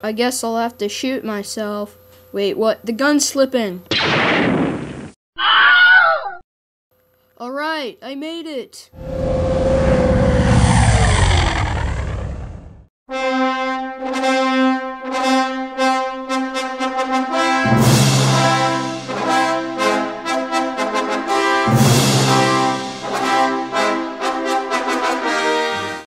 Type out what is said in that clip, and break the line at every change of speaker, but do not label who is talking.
I guess I'll have to shoot myself. Wait, what? The gun's slipping. Alright, I made it.